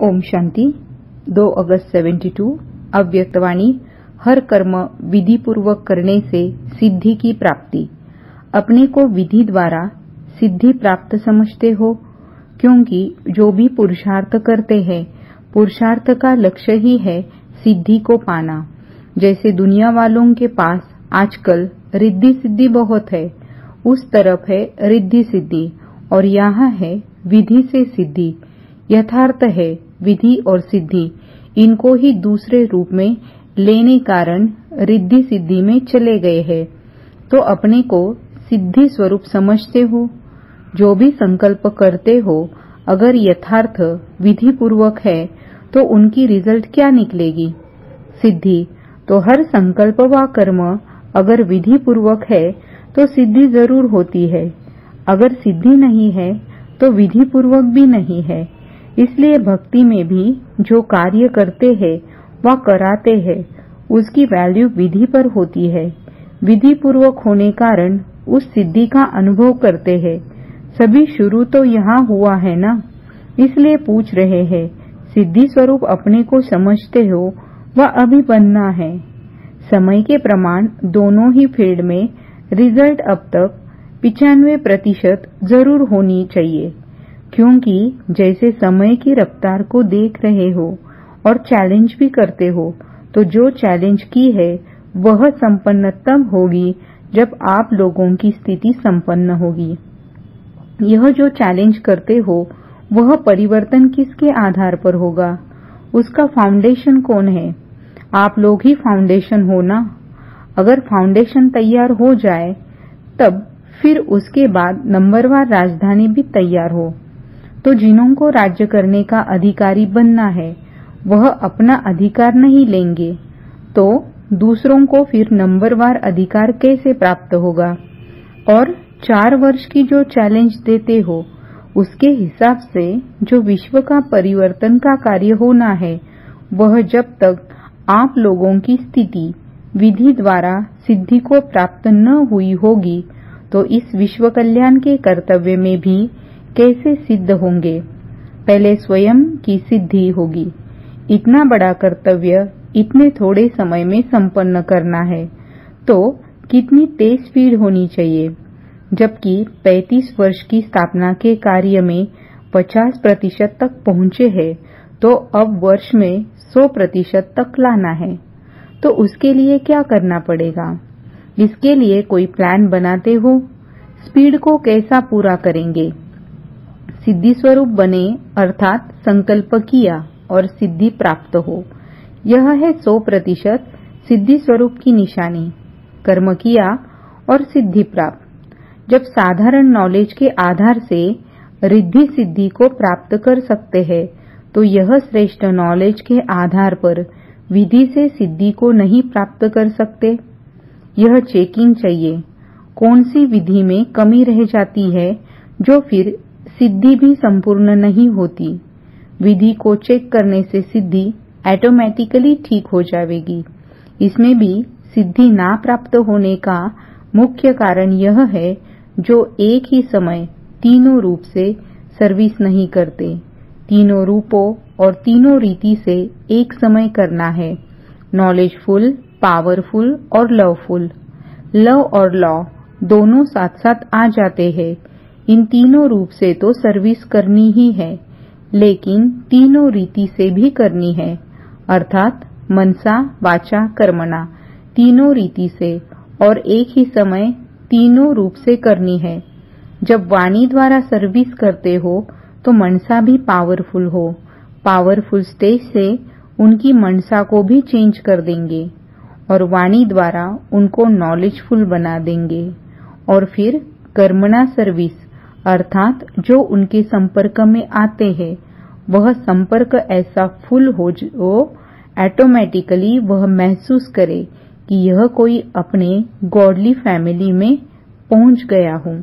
ओम शांति 2 अगस्त 72 अव्यक्तवाणी हर कर्म विधि पूर्वक करने से सिद्धि की प्राप्ति। अपने को विधि द्वारा सिद्धि प्राप्त समझते हो, क्योंकि जो भी पुरुषार्थ करते हैं पुरुषार्थ का लक्ष्य ही है सिद्धि को पाना। जैसे दुनिया वालों के पास आजकल रिद्धि सिद्धि बहुत है, उस तरफ है रिद्धि सिद्धि और यहाँ है विधि से सिद्धि। यथार्थ है विधि और सिद्धि, इनको ही दूसरे रूप में लेने कारण रिद्धि सिद्धि में चले गए हैं। तो अपने को सिद्धि स्वरूप समझते हो। जो भी संकल्प करते हो अगर यथार्थ विधि पूर्वक है तो उनकी रिजल्ट क्या निकलेगी? सिद्धि। तो हर संकल्प व कर्म अगर विधि पूर्वक है तो सिद्धि जरूर होती है। अगर सिद्धि नहीं है तो विधि पूर्वक भी नहीं है। इसलिए भक्ति में भी जो कार्य करते हैं व कराते हैं उसकी वैल्यू विधि पर होती है। विधि पूर्वक होने कारण उस सिद्धि का अनुभव करते हैं। सभी शुरू तो यहाँ हुआ है ना, इसलिए पूछ रहे हैं सिद्धि स्वरूप अपने को समझते हो व अभी बनना है। समय के प्रमाण दोनों ही फील्ड में रिजल्ट अब तक 95% जरूर होनी चाहिए, क्योंकि जैसे समय की रफ्तार को देख रहे हो और चैलेंज भी करते हो, तो जो चैलेंज की है वह संपन्न तब होगी जब आप लोगों की स्थिति संपन्न होगी। यह जो चैलेंज करते हो वह परिवर्तन किसके आधार पर होगा? उसका फाउंडेशन कौन है? आप लोग ही फाउंडेशन हो ना। अगर फाउंडेशन तैयार हो जाए तब फिर उसके बाद नंबरवार राजधानी भी तैयार हो। तो जिन्हों को राज्य करने का अधिकारी बनना है वह अपना अधिकार नहीं लेंगे, तो दूसरों को फिर नंबरवार अधिकार कैसे प्राप्त होगा? और 4 वर्ष की जो चैलेंज देते हो उसके हिसाब से जो विश्व का परिवर्तन का कार्य होना है वह जब तक आप लोगों की स्थिति विधि द्वारा सिद्धि को प्राप्त न हुई होगी तो इस विश्व कल्याण के कर्तव्य में भी कैसे सिद्ध होंगे? पहले स्वयं की सिद्धि होगी। इतना बड़ा कर्तव्य इतने थोड़े समय में संपन्न करना है तो कितनी तेज स्पीड होनी चाहिए? जबकि 35 वर्ष की स्थापना के कार्य में 50% तक पहुंचे हैं, तो अब वर्ष में 100% तक लाना है। तो उसके लिए क्या करना पड़ेगा? इसके लिए कोई प्लान बनाते हो? स्पीड को कैसा पूरा करेंगे? सिद्धि स्वरूप बने अर्थात संकल्प किया और सिद्धि प्राप्त हो, यह है 100% सिद्धि स्वरूप की निशानी। कर्म किया और सिद्धि प्राप्त। जब साधारण नॉलेज के आधार से रिद्धि सिद्धि को प्राप्त कर सकते हैं तो यह श्रेष्ठ नॉलेज के आधार पर विधि से सिद्धि को नहीं प्राप्त कर सकते। यह चेकिंग चाहिए कौन सी विधि में कमी रह जाती है जो फिर सिद्धि भी संपूर्ण नहीं होती। विधि को चेक करने से सिद्धि ऑटोमेटिकली ठीक हो जाएगी। इसमें भी सिद्धि ना प्राप्त होने का मुख्य कारण यह है जो एक ही समय तीनों रूप से सर्विस नहीं करते। तीनों रूपों और तीनों रीति से एक समय करना है। नॉलेजफुल, पावरफुल और लवफुल। लव और लॉ दोनों साथ साथ आ जाते हैं। इन तीनों रूप से तो सर्विस करनी ही है, लेकिन तीनों रीति से भी करनी है, अर्थात मनसा वाचा कर्मणा, तीनों रीति से और एक ही समय तीनों रूप से करनी है। जब वाणी द्वारा सर्विस करते हो तो मनसा भी पावरफुल हो। पावरफुल स्टेज से उनकी मनसा को भी चेंज कर देंगे और वाणी द्वारा उनको नॉलेजफुल बना देंगे। और फिर कर्मणा सर्विस अर्थात जो उनके संपर्क में आते हैं वह संपर्क ऐसा फुल हो जो ऑटोमेटिकली वह महसूस करे कि यह कोई अपने गॉडली फैमिली में पहुंच गया हो।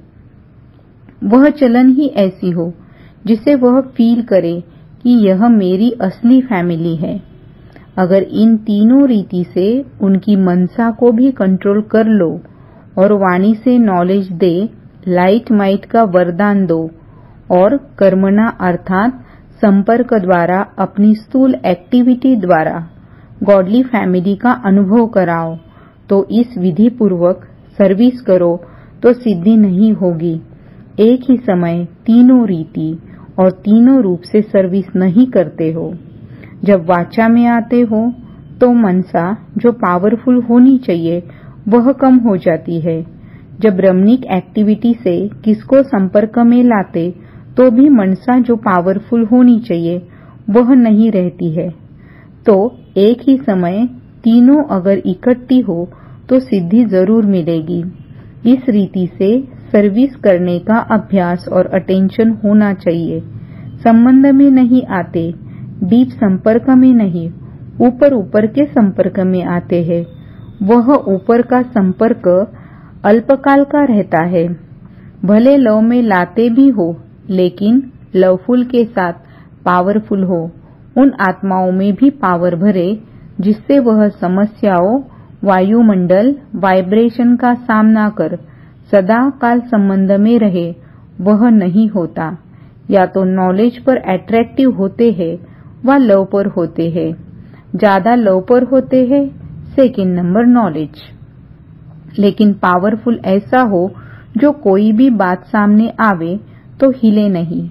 वह चलन ही ऐसी हो जिसे वह फील करे कि यह मेरी असली फैमिली है। अगर इन तीनों रीति से उनकी मनसा को भी कंट्रोल कर लो और वाणी से नॉलेज दे, लाइट माइट का वरदान दो और कर्मणा अर्थात संपर्क द्वारा, अपनी स्थूल एक्टिविटी द्वारा गॉडली फैमिली का अनुभव कराओ, तो इस विधि पूर्वक सर्विस करो तो सिद्धि नहीं होगी। एक ही समय तीनों रीति और तीनों रूप से सर्विस नहीं करते हो। जब वाचा में आते हो तो मनसा जो पावरफुल होनी चाहिए वह कम हो जाती है। जब रमणीक एक्टिविटी से किसको संपर्क में लाते तो भी मनसा जो पावरफुल होनी चाहिए वह नहीं रहती है। तो एक ही समय तीनों अगर इकट्ठी हो तो सिद्धि जरूर मिलेगी। इस रीति से सर्विस करने का अभ्यास और अटेंशन होना चाहिए। संबंध में नहीं आते, डीप संपर्क में नहीं, ऊपर ऊपर के संपर्क में आते हैं। वह ऊपर का संपर्क अल्पकाल का रहता है। भले लव में लाते भी हो, लेकिन लवफुल के साथ पावरफुल हो। उन आत्माओं में भी पावर भरे जिससे वह समस्याओं, वायुमंडल, वाइब्रेशन का सामना कर सदा काल संबंध में रहे। वह नहीं होता। या तो नॉलेज पर अट्रैक्टिव होते हैं व लव पर होते हैं। ज्यादा लव पर होते हैं, सेकंड नंबर नॉलेज। लेकिन पावरफुल ऐसा हो जो कोई भी बात सामने आवे तो हिले नहीं।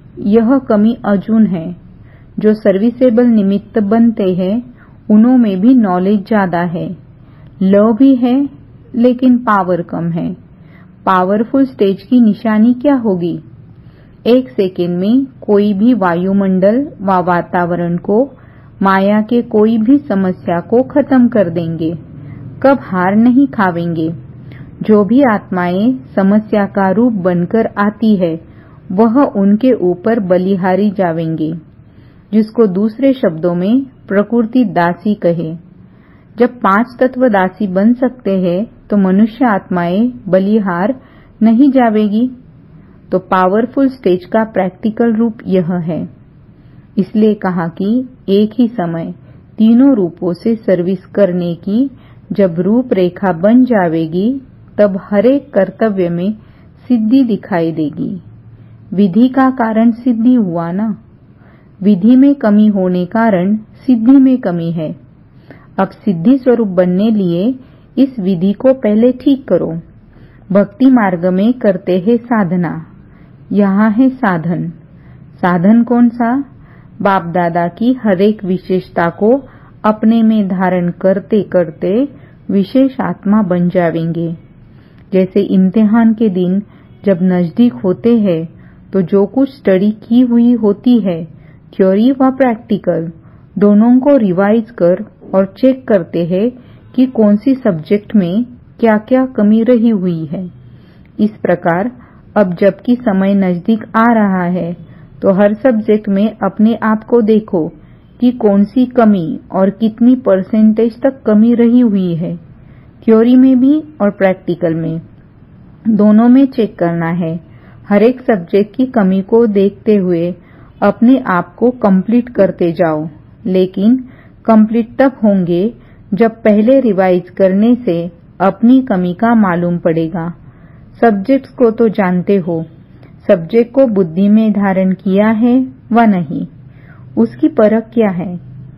यह कमी अर्जुन है। जो सर्विसेबल निमित्त बनते हैं उनों में भी नॉलेज ज्यादा है, लव भी है, लेकिन पावर कम है। पावरफुल स्टेज की निशानी क्या होगी? एक सेकेंड में कोई भी वायुमंडल व वातावरण को, माया के कोई भी समस्या को खत्म कर देंगे। कब हार नहीं खावेंगे। जो भी आत्माएं समस्या का रूप बनकर आती है वह उनके ऊपर बलिहारी जावेंगे, जिसको दूसरे शब्दों में प्रकृति दासी कहे। जब 5 तत्व दासी बन सकते हैं तो मनुष्य आत्माएं बलिहार नहीं जावेगी। तो पावरफुल स्टेज का प्रैक्टिकल रूप यह है। इसलिए कहा कि एक ही समय तीनों रूपों से सर्विस करने की जब रूपरेखा बन जावेगी तब हरेक कर्तव्य में सिद्धि दिखाई देगी। विधि का कारण सिद्धि हुआ ना। विधि में कमी होने कारण सिद्धि में कमी है। अब सिद्धि स्वरूप बनने लिए इस विधि को पहले ठीक करो। भक्ति मार्ग में करते हैं साधना। यहाँ है साधन। साधन कौन सा? बाप दादा की हर एक विशेषता को अपने में धारण करते करते विशेष आत्मा बन जावेंगे। जैसे इम्तिहान के दिन जब नजदीक होते हैं तो जो कुछ स्टडी की हुई होती है, थ्योरी व प्रैक्टिकल दोनों को रिवाइज कर और चेक करते हैं कि कौन सी सब्जेक्ट में क्या क्या कमी रही हुई है। इस प्रकार अब जबकि समय नजदीक आ रहा है तो हर सब्जेक्ट में अपने आप को देखो कि कौन सी कमी और कितनी परसेंटेज तक कमी रही हुई है। थ्योरी में भी और प्रैक्टिकल में, दोनों में चेक करना है। हर एक सब्जेक्ट की कमी को देखते हुए अपने आप को कंप्लीट करते जाओ। लेकिन कंप्लीट तब होंगे जब पहले रिवाइज करने से अपनी कमी का मालूम पड़ेगा। सब्जेक्ट्स को तो जानते हो, सब्जेक्ट को बुद्धि में धारण किया है व नहीं, उसकी परख क्या है।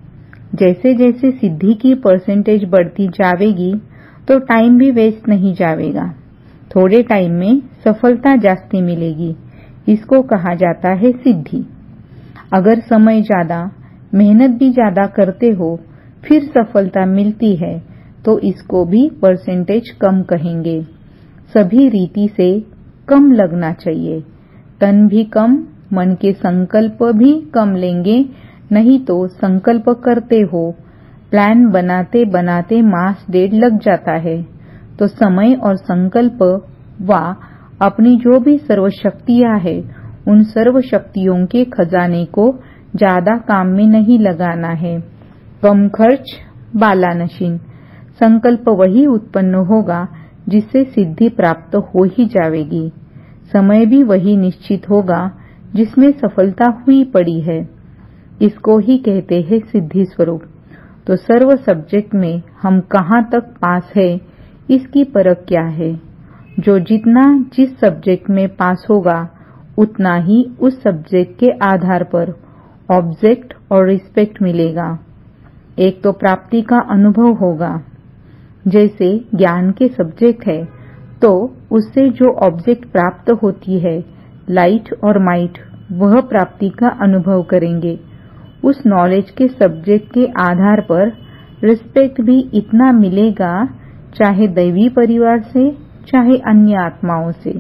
जैसे जैसे सिद्धि की परसेंटेज बढ़ती जावेगी तो टाइम भी वेस्ट नहीं जावेगा। थोड़े टाइम में सफलता जास्ती मिलेगी। इसको कहा जाता है सिद्धि। अगर समय ज्यादा, मेहनत भी ज्यादा करते हो फिर सफलता मिलती है तो इसको भी परसेंटेज कम कहेंगे। सभी रीति से कम लगना चाहिए। तन भी कम, मन के संकल्प भी कम लेंगे, नहीं तो संकल्प करते हो, प्लान बनाते बनाते मास डेढ़ लग जाता है तो समय और संकल्प व अपनी जो भी सर्वशक्तियां है उन सर्व शक्तियों के खजाने को ज्यादा काम में नहीं लगाना है। कम खर्च, बालानशीन। संकल्प वही उत्पन्न होगा जिससे सिद्धि प्राप्त हो ही जावेगी। समय भी वही निश्चित होगा जिसमें सफलता हुई पड़ी है। इसको ही कहते हैं सिद्धि स्वरूप। तो सर्व सब्जेक्ट में हम कहाँ तक पास है इसकी परख क्या है। जो जितना जिस सब्जेक्ट में पास होगा उतना ही उस सब्जेक्ट के आधार पर ऑब्जेक्ट और रिस्पेक्ट मिलेगा। एक तो प्राप्ति का अनुभव होगा। जैसे ज्ञान के सब्जेक्ट है तो उससे जो ऑब्जेक्ट प्राप्त होती है, लाइट और माइट, वह प्राप्ति का अनुभव करेंगे। उस नॉलेज के सब्जेक्ट के आधार पर रिस्पेक्ट भी इतना मिलेगा, चाहे दैवी परिवार से चाहे अन्य आत्माओं से।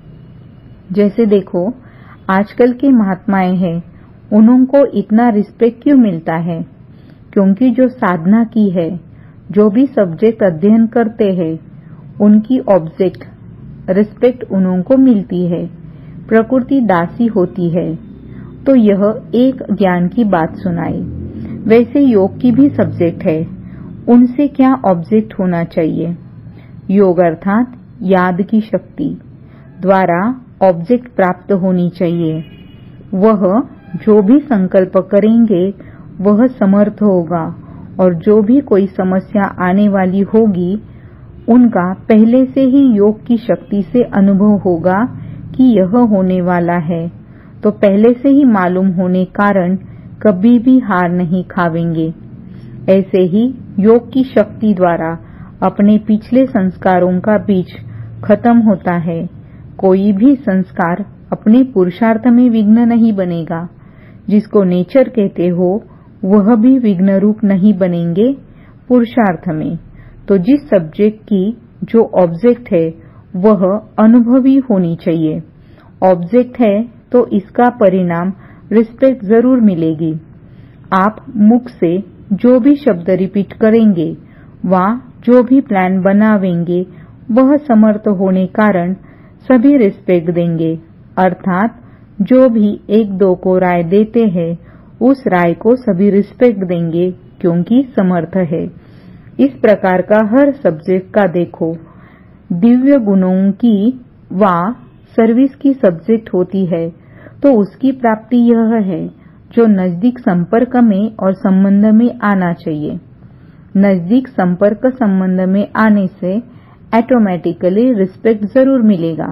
जैसे देखो, आजकल के महात्माएं हैं, उनको इतना रिस्पेक्ट क्यों मिलता है? क्योंकि जो साधना की है, जो भी सब्जेक्ट अध्ययन करते हैं, उनकी ऑब्जेक्ट रिस्पेक्ट उनको मिलती है। प्रकृति दासी होती है। तो यह एक ज्ञान की बात सुनाई। वैसे योग की भी सब्जेक्ट है, उनसे क्या ऑब्जेक्ट होना चाहिए? योग अर्थात याद की शक्ति द्वारा ऑब्जेक्ट प्राप्त होनी चाहिए। वह जो भी संकल्प करेंगे वह समर्थ होगा, और जो भी कोई समस्या आने वाली होगी उनका पहले से ही योग की शक्ति से अनुभव होगा कि यह होने वाला है, तो पहले से ही मालूम होने कारण कभी भी हार नहीं खावेंगे। ऐसे ही योग की शक्ति द्वारा अपने पिछले संस्कारों का बीज खत्म होता है। कोई भी संस्कार अपने पुरुषार्थ में विघ्न नहीं बनेगा। जिसको नेचर कहते हो वह भी विघ्न रूप नहीं बनेंगे पुरुषार्थ में। तो जिस सब्जेक्ट की जो ऑब्जेक्ट है वह अनुभवी होनी चाहिए। ऑब्जेक्ट है तो इसका परिणाम रिस्पेक्ट जरूर मिलेगी। आप मुख से जो भी शब्द रिपीट करेंगे व जो भी प्लान बनावेंगे वह समर्थ होने कारण सभी रिस्पेक्ट देंगे। अर्थात जो भी एक दो को राय देते हैं उस राय को सभी रिस्पेक्ट देंगे क्योंकि समर्थ है। इस प्रकार का हर सब्जेक्ट का देखो, दिव्य गुणों की व सर्विस की सब्जेक्ट होती है तो उसकी प्राप्ति यह है जो नजदीक संपर्क में और संबंध में आना चाहिए। नजदीक संपर्क संबंध में आने से ऑटोमेटिकली रिस्पेक्ट जरूर मिलेगा।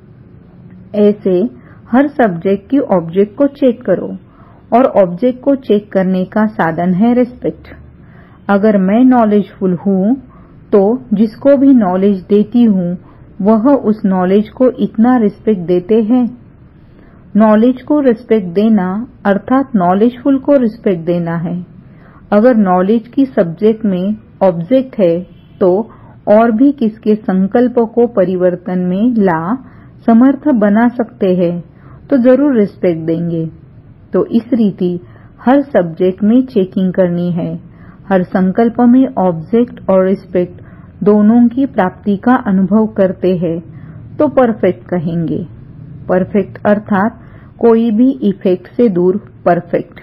ऐसे हर सब्जेक्ट की ऑब्जेक्ट को चेक करो, और ऑब्जेक्ट को चेक करने का साधन है रिस्पेक्ट। अगर मैं नॉलेजफुल हूँ तो जिसको भी नॉलेज देती हूँ वह उस नॉलेज को इतना रिस्पेक्ट देते हैं। नॉलेज को रिस्पेक्ट देना अर्थात नॉलेजफुल को रिस्पेक्ट देना है। अगर नॉलेज की सब्जेक्ट में ऑब्जेक्ट है तो और भी किसके संकल्प को परिवर्तन में ला समर्थ बना सकते हैं तो जरूर रिस्पेक्ट देंगे। तो इस रीति हर सब्जेक्ट में चेकिंग करनी है। हर संकल्प में ऑब्जेक्ट और रिस्पेक्ट दोनों की प्राप्ति का अनुभव करते हैं तो परफेक्ट कहेंगे। परफेक्ट अर्थात कोई भी इफेक्ट से दूर परफेक्ट।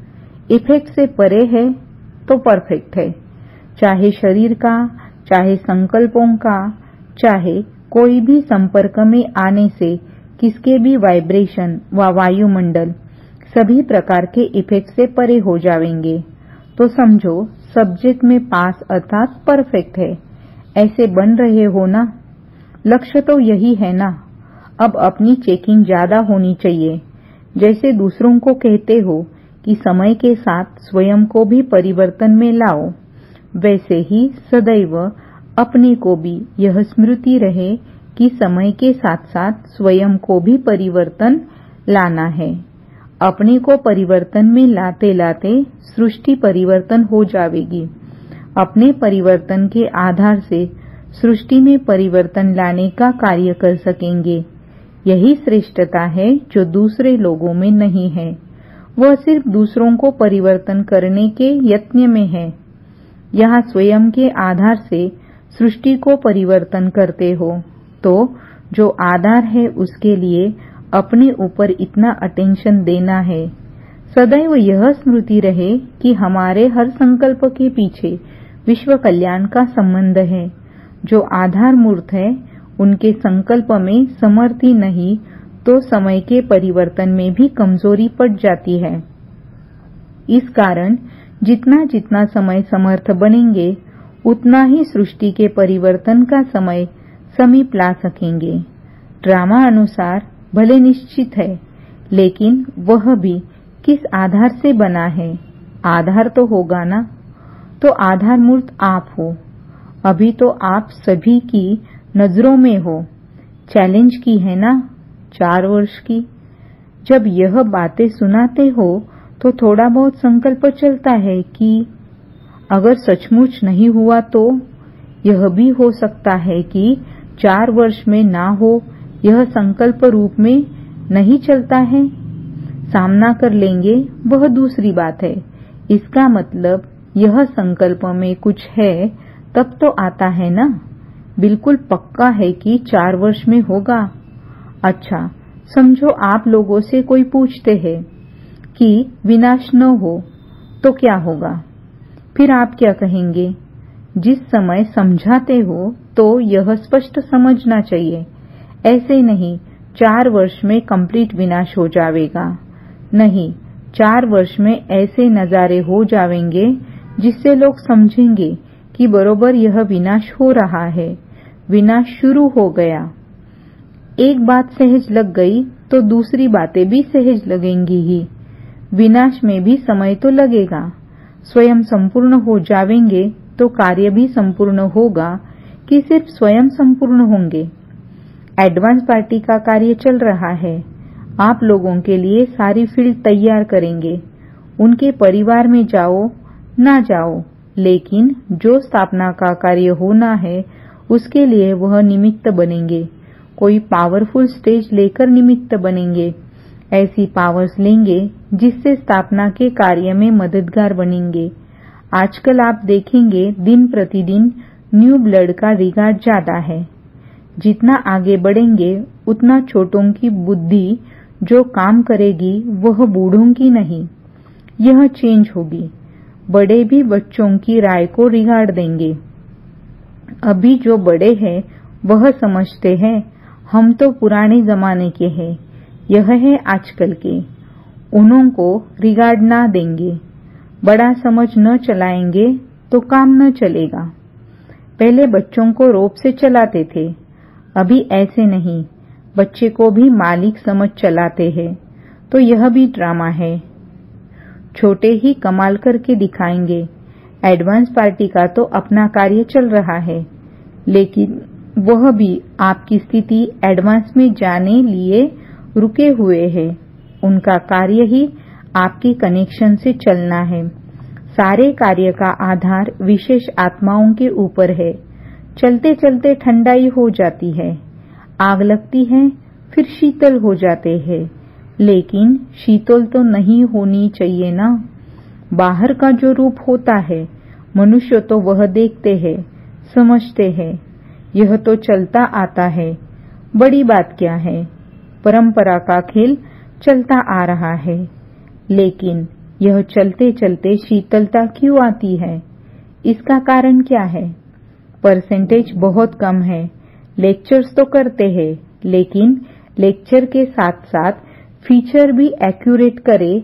इफेक्ट से परे है तो परफेक्ट है। चाहे शरीर का, चाहे संकल्पों का, चाहे कोई भी संपर्क में आने से किसके भी वाइब्रेशन व वायुमंडल सभी प्रकार के इफेक्ट से परे हो जाएंगे। तो समझो सब्जेक्ट में पास अर्थात परफेक्ट है। ऐसे बन रहे हो ना? लक्ष्य तो यही है ना? अब अपनी चेकिंग ज्यादा होनी चाहिए। जैसे दूसरों को कहते हो कि समय के साथ स्वयं को भी परिवर्तन में लाओ, वैसे ही सदैव अपने को भी यह स्मृति रहे कि समय के साथ साथ स्वयं को भी परिवर्तन लाना है। अपने को परिवर्तन में लाते लाते सृष्टि परिवर्तन हो जाएगी। अपने परिवर्तन के आधार से सृष्टि में परिवर्तन लाने का कार्य कर सकेंगे। यही श्रेष्ठता है जो दूसरे लोगों में नहीं है। वह सिर्फ दूसरों को परिवर्तन करने के यत्न में है। यहाँ स्वयं के आधार से सृष्टि को परिवर्तन करते हो तो जो आधार है उसके लिए अपने ऊपर इतना अटेंशन देना है। सदैव यह स्मृति रहे कि हमारे हर संकल्प के पीछे विश्व कल्याण का संबंध है। जो आधार मूर्त है उनके संकल्प में समर्थी नहीं तो समय के परिवर्तन में भी कमजोरी पड़ जाती है। इस कारण जितना जितना समय समर्थ बनेंगे उतना ही सृष्टि के परिवर्तन का समय समीप ला सकेंगे। ड्रामा अनुसार भले निश्चित है, लेकिन वह भी किस आधार से बना है? आधार तो होगा ना, तो आधार मूर्त आप हो। अभी तो आप सभी की नजरों में हो। चैलेंज की है ना 4 वर्ष की। जब यह बातें सुनाते हो तो थोड़ा बहुत संकल्प चलता है कि अगर सचमुच नहीं हुआ तो यह भी हो सकता है कि 4 वर्ष में ना हो। यह संकल्प रूप में नहीं चलता है। सामना कर लेंगे वह दूसरी बात है। इसका मतलब यह संकल्प में कुछ है तब तो आता है ना। बिल्कुल पक्का है कि 4 वर्ष में होगा। अच्छा, समझो आप लोगों से कोई पूछते हैं कि विनाश न हो तो क्या होगा? फिर आप क्या कहेंगे? जिस समय समझाते हो तो यह स्पष्ट समझना चाहिए। ऐसे नहीं 4 वर्ष में कंप्लीट विनाश हो जाएगा। नहीं, 4 वर्ष में ऐसे नजारे हो जाएंगे जिससे लोग समझेंगे कि बरोबर यह विनाश हो रहा है। विनाश शुरू हो गया। एक बात सहज लग गई तो दूसरी बातें भी सहज लगेंगी ही। विनाश में भी समय तो लगेगा। स्वयं संपूर्ण हो जाएंगे तो कार्य भी संपूर्ण होगा कि सिर्फ स्वयं संपूर्ण होंगे। एडवांस पार्टी का कार्य चल रहा है। आप लोगों के लिए सारी फील्ड तैयार करेंगे। उनके परिवार में जाओ ना जाओ, लेकिन जो स्थापना का कार्य होना है उसके लिए वह निमित्त बनेंगे। कोई पावरफुल स्टेज लेकर निमित्त बनेंगे। ऐसी पावर्स लेंगे जिससे स्थापना के कार्य में मददगार बनेंगे। आजकल आप देखेंगे दिन प्रतिदिन न्यू ब्लड का रिगार्ड ज्यादा है। जितना आगे बढ़ेंगे उतना छोटों की बुद्धि जो काम करेगी वह बूढ़ों की नहीं। यह चेंज होगी। बड़े भी बच्चों की राय को रिगार्ड देंगे। अभी जो बड़े हैं वह समझते हैं हम तो पुराने जमाने के हैं, यह है आजकल के। उन्हों को रिगार्ड ना देंगे। बड़ा समझ न चलाएंगे तो काम न चलेगा। पहले बच्चों को रोप से चलाते थे, अभी ऐसे नहीं। बच्चे को भी मालिक समझ चलाते हैं। तो यह भी ड्रामा है। छोटे ही कमाल करके दिखाएंगे। एडवांस पार्टी का तो अपना कार्य चल रहा है, लेकिन वह भी आपकी स्थिति एडवांस में जाने लिए रुके हुए है। उनका कार्य ही आपके कनेक्शन से चलना है। सारे कार्य का आधार विशेष आत्माओं के ऊपर है। चलते चलते ठंडाई हो जाती है, आग लगती है, फिर शीतल हो जाते हैं। लेकिन शीतल तो नहीं होनी चाहिए ना। बाहर का जो रूप होता है मनुष्य तो वह देखते हैं, समझते हैं। यह तो चलता आता है। बड़ी बात क्या है? परंपरा का खेल चलता आ रहा है। लेकिन यह चलते चलते शीतलता क्यों आती है? इसका कारण क्या है? परसेंटेज बहुत कम है। लेक्चर्स तो करते हैं, लेकिन लेक्चर के साथ साथ फीचर भी एक्यूरेट करे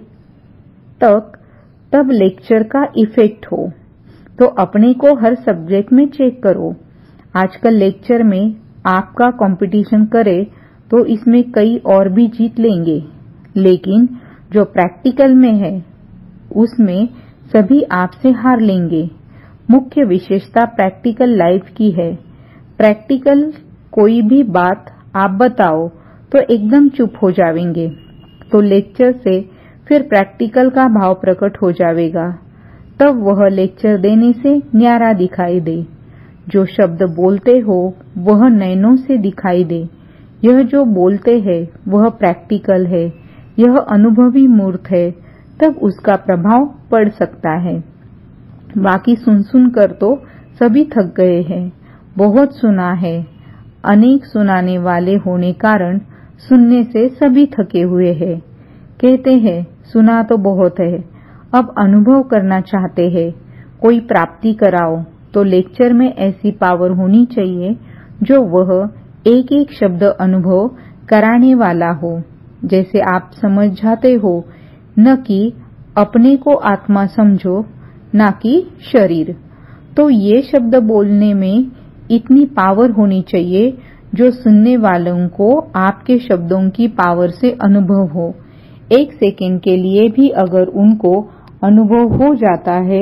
तब लेक्चर का इफेक्ट हो। तो अपने को हर सब्जेक्ट में चेक करो। आजकल लेक्चर में आपका कंपटीशन करे तो इसमें कई और भी जीत लेंगे, लेकिन जो प्रैक्टिकल में है उसमें सभी आपसे हार लेंगे। मुख्य विशेषता प्रैक्टिकल लाइफ की है। प्रैक्टिकल कोई भी बात आप बताओ तो एकदम चुप हो जाएंगे। तो लेक्चर से फिर प्रैक्टिकल का भाव प्रकट हो जाएगा। तब वह लेक्चर देने से न्यारा दिखाई दे। जो शब्द बोलते हो वह नैनों से दिखाई दे। यह जो बोलते हैं वह प्रैक्टिकल है, यह अनुभवी मूर्त है, तब उसका प्रभाव पड़ सकता है। बाकी सुन सुन कर तो सभी थक गए हैं। बहुत सुना है। अनेक सुनाने वाले होने कारण सुनने से सभी थके हुए हैं। कहते हैं सुना तो बहुत है, अब अनुभव करना चाहते हैं। कोई प्राप्ति कराओ। तो लेक्चर में ऐसी पावर होनी चाहिए जो वह एक एक शब्द अनुभव कराने वाला हो। जैसे आप समझ जाते हो, न कि अपने को आत्मा समझो, न कि शरीर। तो ये शब्द बोलने में इतनी पावर होनी चाहिए जो सुनने वालों को आपके शब्दों की पावर से अनुभव हो। 1 सेकेंड के लिए भी अगर उनको अनुभव हो जाता है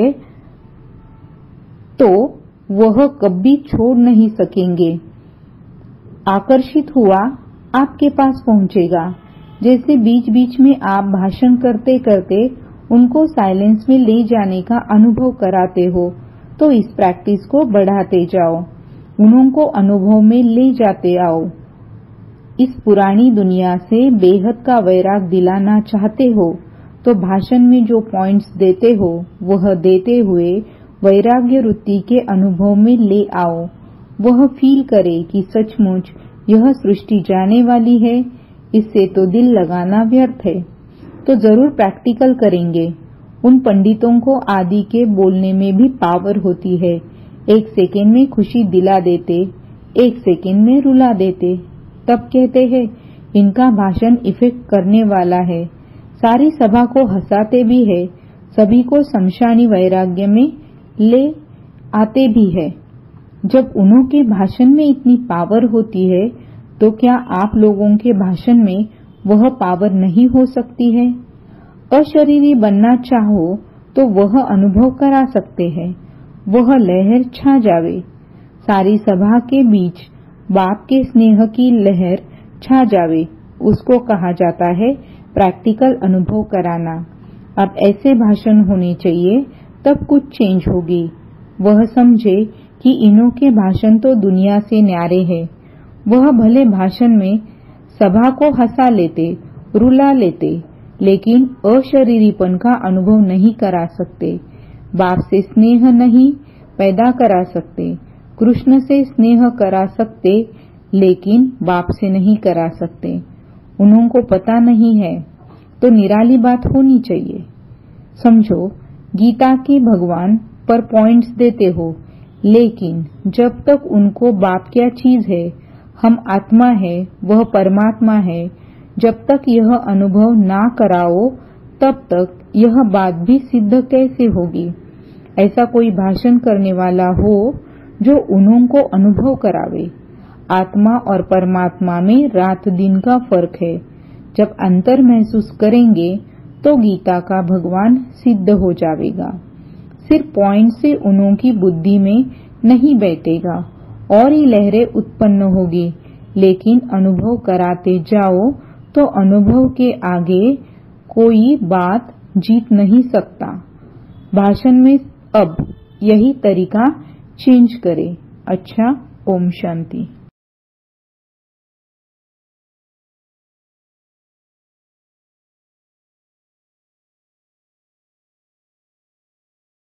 तो वह कभी छोड़ नहीं सकेंगे। आकर्षित हुआ आपके पास पहुंचेगा। जैसे बीच बीच में आप भाषण करते करते उनको साइलेंस में ले जाने का अनुभव कराते हो, तो इस प्रैक्टिस को बढ़ाते जाओ, उनको अनुभव में ले जाते आओ। इस पुरानी दुनिया से बेहद का वैराग दिलाना चाहते हो तो भाषण में जो पॉइंट्स देते हो वह देते हुए वैराग्य वृत्ति के अनुभव में ले आओ। वह फील करे कि सचमुच यह सृष्टि जाने वाली है, इससे तो दिल लगाना व्यर्थ है। तो जरूर प्रैक्टिकल करेंगे। उन पंडितों को आदि के बोलने में भी पावर होती है। 1 सेकेंड में खुशी दिला देते, 1 सेकेंड में रुला देते। तब कहते हैं इनका भाषण इफेक्ट करने वाला है। सारी सभा को हंसाते भी है, सभी को शमशानी वैराग्य में ले आते भी है। जब उन्होंने भाषण में इतनी पावर होती है तो क्या आप लोगों के भाषण में वह पावर नहीं हो सकती है? अशरीरी बनना चाहो तो वह अनुभव करा सकते हैं। वह लहर छा जावे, सारी सभा के बीच बाप के स्नेह की लहर छा जावे, उसको कहा जाता है प्रैक्टिकल अनुभव कराना। अब ऐसे भाषण होने चाहिए तब कुछ चेंज होगी। वह समझे कि इन्हों के भाषण तो दुनिया से न्यारे हैं। वह भले भाषण में सभा को हंसा लेते, रुला लेते, लेकिन अशरीरीपन का अनुभव नहीं करा सकते। बाप से स्नेह नहीं पैदा करा सकते, कृष्ण से स्नेह करा सकते, लेकिन बाप से नहीं करा सकते। उनको पता नहीं है तो निराली बात होनी चाहिए। समझो गीता के भगवान पर पॉइंट्स देते हो, लेकिन जब तक उनको बाप क्या चीज है, हम आत्मा है, वह परमात्मा है, जब तक यह अनुभव ना कराओ तब तक यह बात भी सिद्ध कैसे होगी? ऐसा कोई भाषण करने वाला हो जो उनको अनुभव करावे। आत्मा और परमात्मा में रात दिन का फर्क है। जब अंतर महसूस करेंगे तो गीता का भगवान सिद्ध हो जाएगा। सिर्फ पॉइंट से उनकी बुद्धि में नहीं बैठेगा और ही लहरें उत्पन्न होगी, लेकिन अनुभव कराते जाओ तो अनुभव के आगे कोई बात जीत नहीं सकता। भाषण में अब यही तरीका चेंज करें। अच्छा, ओम शांति।